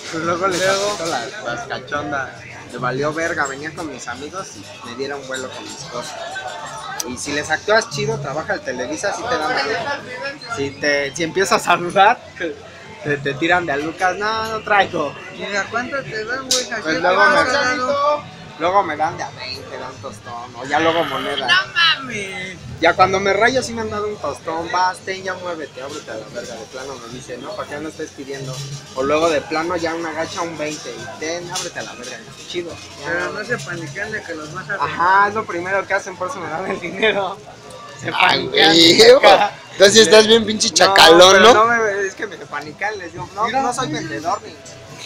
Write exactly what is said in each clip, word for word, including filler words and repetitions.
Pues luego le quitó las, las cachondas. Le valió verga, venía con mis amigos y me dieron vuelo con mis cosas. Y si les actúas chido, trabaja el Televisa, si te dan de Lucas. Si, te, si empiezas a saludar, te, te tiran de a Lucas. No, no traigo. ¿Y a cuánto te dan, güey? Pues luego me, luego me dan de a veinte, dan tostón. O ya luego moneda. ¡No mames! Ya cuando me rayo sí me han dado un tostón. Vas, ten, ya muévete, ábrete a la verga. De plano me dice, no, ¿para qué no estés pidiendo? O luego de plano ya una gacha un veinte. Y ten, ábrete a la verga. Chido. Ya. Pero no se paniquean de que los vas a ver. Ajá, es lo primero que hacen, por eso me dan el dinero. Se Ay, paniquean. güey. Entonces estás bien pinche chacalón, no, ¿no? no me, es que me panican, les digo, no, no soy vendedor ni.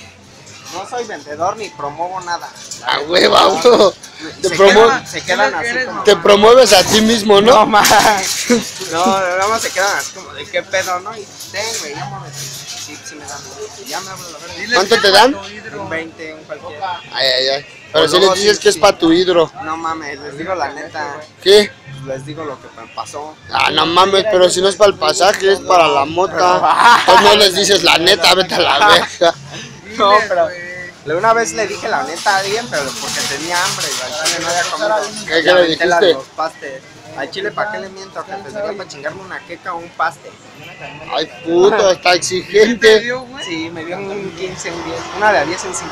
No soy vendedor ni promuevo nada. A huevo, a huevo. Te, Se promu quedan, se quedan así como. te promueves a ti mismo, No ¿no? más. No, nada más se quedan así como de qué pedo, ¿no? Y ten, güey, ya muévete. Sí, sí me dan. Ya me abro la verga. ¿Cuánto te dan? Un veinte, un cualquiera. Ay, ay, ay. Pero O si luego les dices sí, que es sí. para tu hidro. No mames, les digo la neta. ¿Qué? Les digo lo que me pasó. Ah, no mames, pero si no es para el pasaje, es para la mota. Pues no les dices la neta, vete a la verga. No, pero le- una vez le dije la neta a alguien, pero porque tenía hambre y al chile no había comido. ¿Qué- Y qué le aventé la de dijiste? los pastes. Al chile, ¿para qué le miento? Que te sería para chingarme una queca o un paste. Ay, puto, está exigente. Sí, me dio un quince, un diez. Una de a diez en cinco.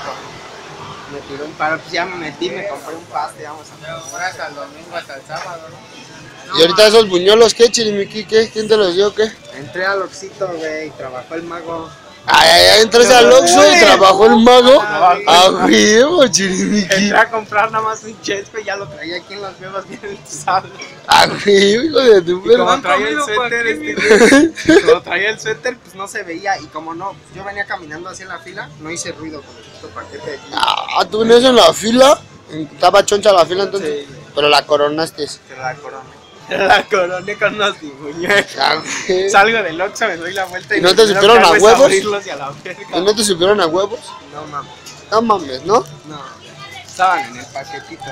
Me tiró un paro, pues ya me metí, me compré un paste, vamos a ver. Ahora hasta el domingo, hasta el sábado, ¿no? ¿Y ahorita esos buñuelos qué, Chirimiki? ¿Qué? ¿Quién te los dio, qué? Entré al Oxxito, güey, y trabajó el mago. Ay, ay, ay, entraste al Oxxo y trabajó el mago. Ah, huevo, Chirimiki. Entré a comprar nada más un chesco y ya lo traía aquí en las huevas bien entusado. Ah, huevo, hijo de tu Y perro. como traía el comido pa' suéter, qué, este, como traía el suéter, pues no se veía. Y como no, pues yo venía caminando así en la fila, no hice ruido con el puto paquete aquí. Ah, tú venías en la fila. Estaba choncha la fila entonces. Sí. Pero la coronaste. Que la coroné. La coroné con unos muñecos. Ah, güey. Salgo del Oxxo, me doy la vuelta y, ¿Y no lo te primero supieron que a hago es huevos? abrirlos y a la verga. ¿Y no te subieron a huevos? No mames, No mames, ¿no? no. Estaban en el paquetito.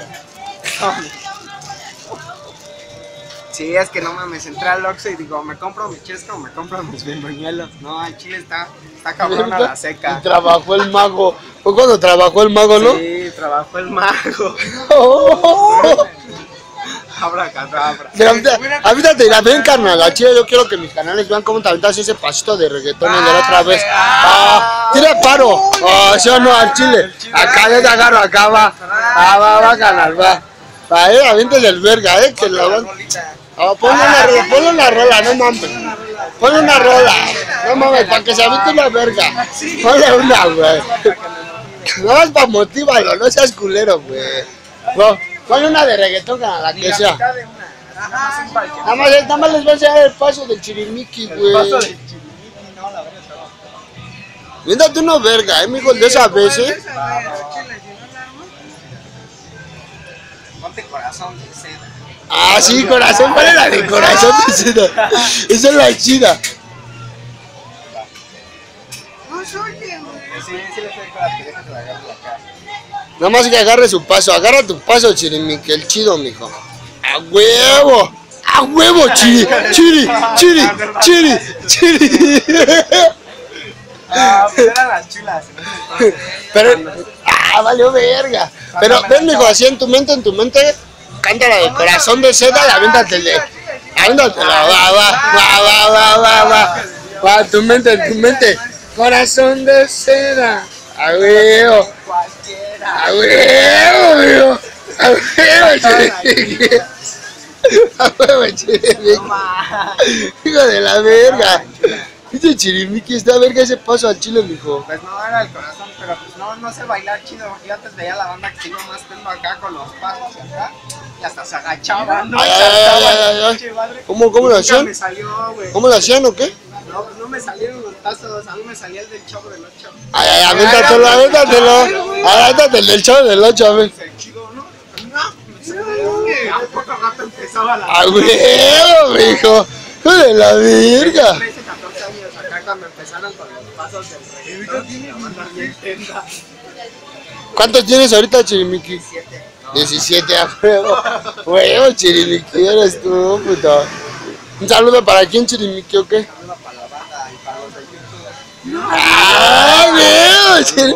Sí, es que no mames, entré al Oxxo y digo, ¿me compro mi chesco o me compro mis buñuelos? No, el chile está, está cabrón a la Y seca. trabajó el mago. Fue cuando trabajó el mago, ¿no? Sí, trabajó el mago. Oh. Abra cadabra. Mira, ahorita, ahorita te la ven, carnal. A Chile, yo quiero que mis canales vean cómo te aventas ese pasito de reggaetón el de la otra vez. Ah, tira paro. Oh, ¿sí o no? Al Chile. Acá yo te agarro, acá va. Ah, va, va, canal, va. Va, eh, avientes el verga, eh, que la van. Ah, ponle una rola, ponle una rola, no mames. Ponle una rola. No mames, para que se aviente una verga. Ponle una, güey. No más para motivarlo, no seas culero, güey. No, ponle una de reggaetón, a la que sea. Mitad de una. Ajá, un cualquier. Nada más, nada más les voy a enseñar el paso del Chirimiki, güey. Paso de chirimiki, no, la verdad estaba. Véndate una verga, eh, mijo, de esa vez, eh. Ponte corazón de seda. Ah, sí, corazón, ¿cuál es la de corazón de seda? Esa es la chida. No soy, güey. Sí, sí le estoy con la pendeja que la agarro de acá. Nada más que agarre su paso, agarra tu paso, Chirimiki, el chido, mijo. ¡A huevo! ¡A huevo, chiri! ¡Chiri! ¡Chiri! ¡Chiri! ¡Chiri! Ah, pues eran las chulas. Pero, ah, valió verga. Pero, ven, mijo, así en tu mente, en tu mente, canta la de corazón de seda y aviéntatele. Aviéntatela, va, va, va, va, va, va, va. Va, en tu mente, en tu mente. Corazón de seda. A huevo. Cualquiera. A huevo, mijo. A huevo, Chirimiki. A huevo, Chirimiki. Hijo de la verga. Este Chirimiki está verga ese paso al chile, mijo. Pues no era el corazón, pero pues no, no sé bailar chido. Yo antes veía la banda que iba más tengo acá con los pasos y acá. Y hasta se agachaban, ¿no? Ay, Y ay, ay, saltaban, ay, ay, ay. pinche madre. ¿Cómo, cómo lo Nunca hacían? me salió, güey. ¿Cómo lo hacían o qué? No, pues no me salieron los pasos. A mí me salía el del Chavo del Ocho. Ay, ay, aviéntatelo, aviéntatelo. Aviéntate el del chavo del ocho, a ver. El chido, ¿no? No, me salió. A poco rato empezaba la. A huevo, mijo. Hijo de la verga. trece, catorce años acá cuando empezaron con los pasos del reggaetón. La banda bien tenda. ¿Cuántos tienes ahorita, Chirimiki? Siete. diecisiete, a huevo. Huevo, Chirimiki, eres tú, puto. Un saludo para quién, Chirimiki, o qué. Saludo para la banda y para los de YouTube. ¡Ah, huevo!